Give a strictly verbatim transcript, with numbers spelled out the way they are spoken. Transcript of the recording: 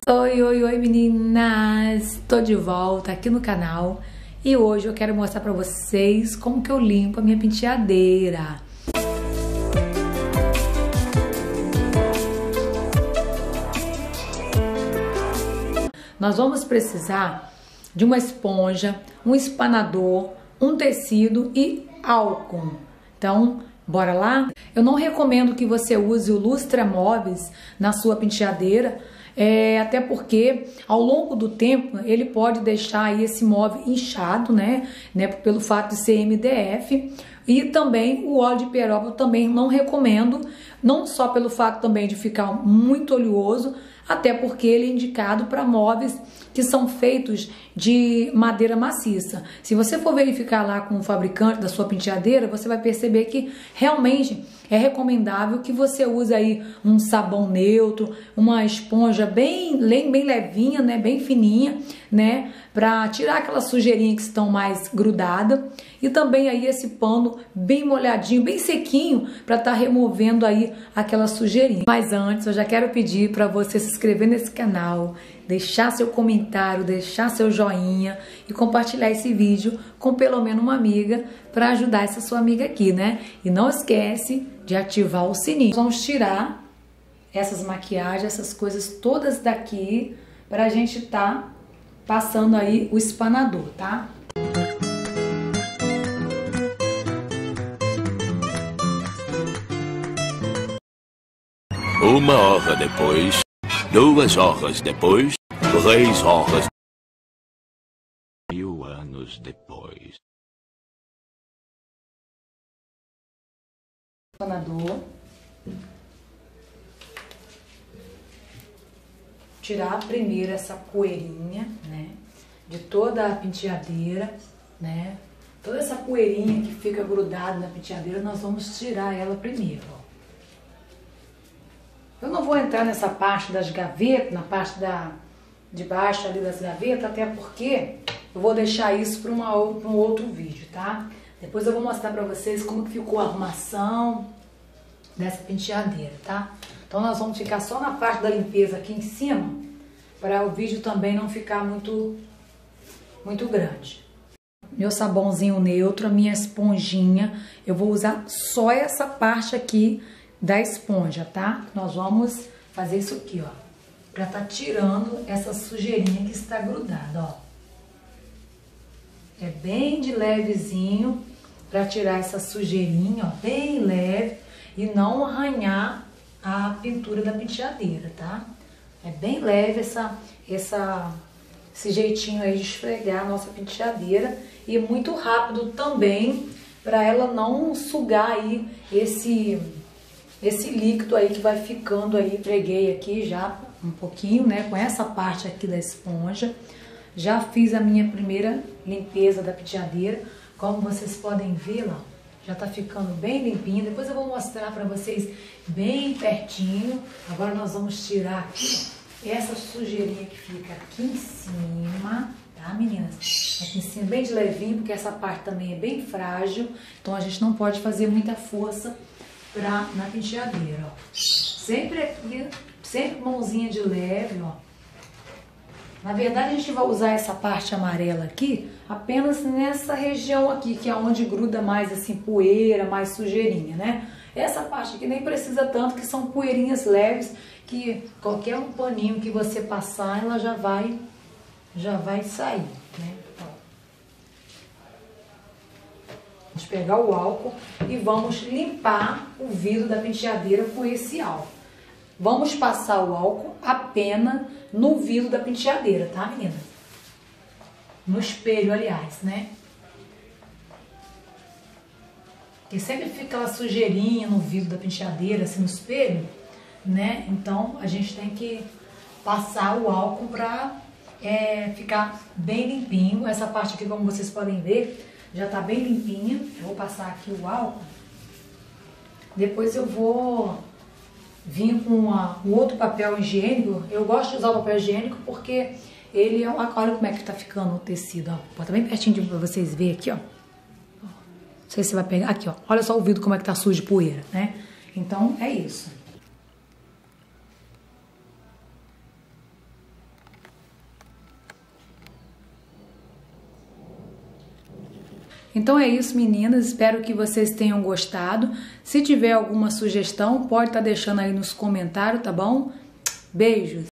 Oi, oi, oi meninas! Tô de volta aqui no canal e hoje eu quero mostrar pra vocês como que eu limpo a minha penteadeira. Nós vamos precisar de uma esponja, um espanador, um tecido e álcool. Então, bora lá? Eu não recomendo que você use o Lustramóveis na sua penteadeira, É, até porque ao longo do tempo ele pode deixar aí esse móvel inchado, né, né, pelo fato de ser M D F. E também o óleo de peroba eu também não recomendo, não só pelo fato também de ficar muito oleoso, até porque ele é indicado para móveis que são feitos de madeira maciça. Se você for verificar lá com o fabricante da sua penteadeira, você vai perceber que realmente é recomendável que você use aí um sabão neutro, uma esponja bem, bem levinha, né, bem fininha, né, para tirar aquela sujeirinha que estão mais grudada, e também aí esse pano bem molhadinho, bem sequinho, para estar tá removendo aí aquela sujeirinha. Mas antes, eu já quero pedir para você se inscrever nesse canal, deixar seu comentário, deixar seu joinha e compartilhar esse vídeo com pelo menos uma amiga para ajudar essa sua amiga aqui, né? E não esquece de ativar o sininho. Vamos tirar essas maquiagens, essas coisas todas daqui para a gente tá passando aí o espanador, tá? Uma hora depois, duas horas depois, três horas, mil anos depois. Espanador. Tirar primeiro essa poeirinha, né, de toda a penteadeira, né, toda essa poeirinha que fica grudada na penteadeira, nós vamos tirar ela primeiro, ó. Eu não vou entrar nessa parte das gavetas, na parte da, de baixo ali das gavetas, até porque eu vou deixar isso para um outro vídeo, tá? Depois eu vou mostrar para vocês como que ficou a arrumação dessa penteadeira, tá? Então nós vamos ficar só na parte da limpeza aqui em cima, para o vídeo também não ficar muito, muito grande. Meu sabãozinho neutro, a minha esponjinha, eu vou usar só essa parte aqui da esponja, tá? Nós vamos fazer isso aqui, ó, pra tá tirando essa sujeirinha que está grudada, ó. É bem de levezinho pra tirar essa sujeirinha, ó, bem leve e não arranhar a pintura da penteadeira, tá? É bem leve essa, essa, esse jeitinho aí de esfregar a nossa penteadeira e muito rápido também pra ela não sugar aí esse... esse líquido aí que vai ficando aí. Preguei aqui já um pouquinho, né, com essa parte aqui da esponja. Já fiz a minha primeira limpeza da penteadeira. Como vocês podem ver lá, já tá ficando bem limpinho. Depois eu vou mostrar pra vocês bem pertinho. Agora nós vamos tirar aqui essa sujeirinha que fica aqui em cima, tá, meninas? Aqui em cima bem de levinho, porque essa parte também é bem frágil. Então a gente não pode fazer muita força Pra, na penteadeira, ó. Sempre aqui, sempre mãozinha de leve, ó. Na verdade, a gente vai usar essa parte amarela aqui apenas nessa região aqui, que é onde gruda mais assim poeira, mais sujeirinha, né? Essa parte aqui nem precisa tanto, que são poeirinhas leves, que qualquer um paninho que você passar, ela já vai, já vai sair, né? Vamos pegar o álcool e vamos limpar o vidro da penteadeira com esse álcool. Vamos passar o álcool apenas no vidro da penteadeira, tá, menina? No espelho, aliás, né? Porque sempre fica aquela sujeirinha no vidro da penteadeira, assim, no espelho, né? Então, a gente tem que passar o álcool pra é, ficar bem limpinho. Essa parte aqui, como vocês podem ver, já tá bem limpinha. Eu vou passar aqui o álcool. Depois eu vou vir com uma, um outro papel higiênico. Eu gosto de usar o papel higiênico porque ele é... Olha como é que tá ficando o tecido, ó. Bota bem pertinho pra vocês verem aqui, ó. Não sei se você vai pegar. Aqui, ó. Olha só o vidro como é que tá sujo de poeira, né? Então, é isso. Então é isso, meninas, espero que vocês tenham gostado. Se tiver alguma sugestão, pode estar deixando aí nos comentários, tá bom? Beijos!